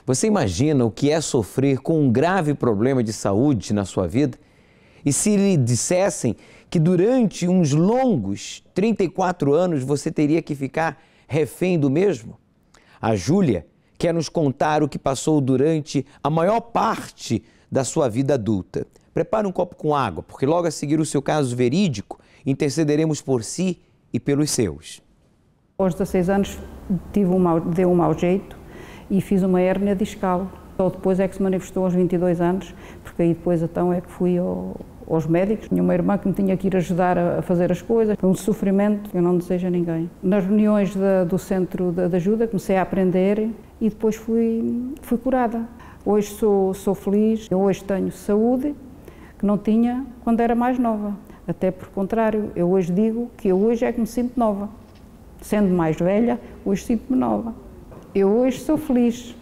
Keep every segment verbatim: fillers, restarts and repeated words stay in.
Você imagina o que é sofrer com um grave problema de saúde na sua vida? E se lhe dissessem que durante uns longos trinta e quatro anos você teria que ficar refém do mesmo? A Júlia quer nos contar o que passou durante a maior parte da sua vida adulta. Prepare um copo com água, porque logo a seguir o seu caso verídico, intercederemos por si e pelos seus. Aos dezasseis anos tive um mau, deu um mau jeito e fiz uma hérnia discal. Só depois é que se manifestou aos vinte e dois anos, porque aí depois então é que fui ao, aos médicos. Tinha uma irmã que me tinha que ir ajudar a fazer as coisas. Foi um sofrimento que eu não desejo a ninguém. Nas reuniões da, do centro de, de ajuda comecei a aprender e depois fui, fui curada. Hoje sou, sou feliz, eu hoje tenho saúde que não tinha quando era mais nova. Até por contrário, eu hoje digo que eu hoje é que me sinto nova. Sendo mais velha, hoje sinto-me nova. Eu hoje sou feliz.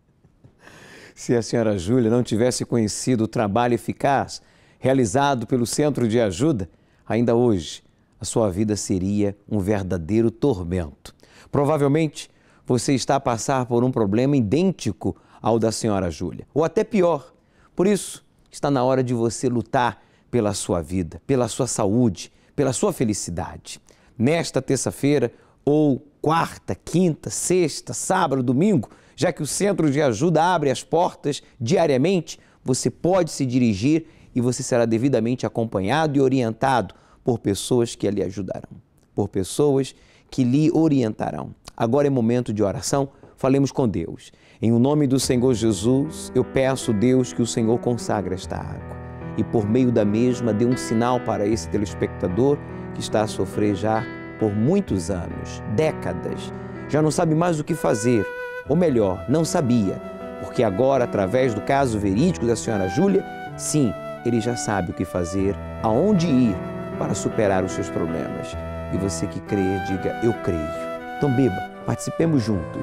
Se a senhora Júlia não tivesse conhecido o trabalho eficaz realizado pelo Centro de Ajuda, ainda hoje a sua vida seria um verdadeiro tormento. Provavelmente você está a passar por um problema idêntico ao da senhora Júlia, ou até pior. Por isso, está na hora de você lutar pela sua vida, pela sua saúde, pela sua felicidade. Nesta terça-feira, ou quarta, quinta, sexta, sábado, domingo, já que o Centro de Ajuda abre as portas diariamente, você pode se dirigir e você será devidamente acompanhado e orientado por pessoas que lhe ajudarão, por pessoas que lhe orientarão. Agora é momento de oração, falemos com Deus. Em o nome do Senhor Jesus, eu peço, Deus, que o Senhor consagre esta água e por meio da mesma dê um sinal para esse telespectador que está a sofrer já por muitos anos, décadas, já não sabe mais o que fazer, ou melhor, não sabia, porque agora, através do caso verídico da senhora Júlia, sim, ele já sabe o que fazer, aonde ir para superar os seus problemas. E você que crê, diga, eu creio. Então beba, participemos juntos.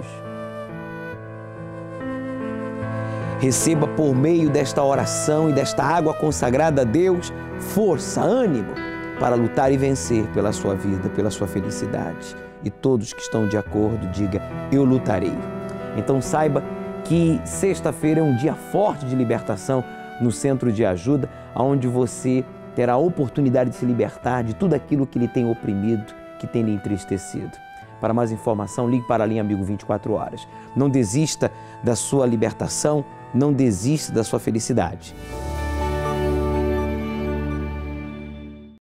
Receba por meio desta oração e desta água consagrada a Deus, força, ânimo, para lutar e vencer pela sua vida, pela sua felicidade. E todos que estão de acordo, diga, eu lutarei. Então saiba que sexta-feira é um dia forte de libertação no Centro de Ajuda, onde você terá a oportunidade de se libertar de tudo aquilo que lhe tem oprimido, que tem lhe entristecido. Para mais informação, ligue para a linha Amigo vinte e quatro horas. Não desista da sua libertação, não desista da sua felicidade.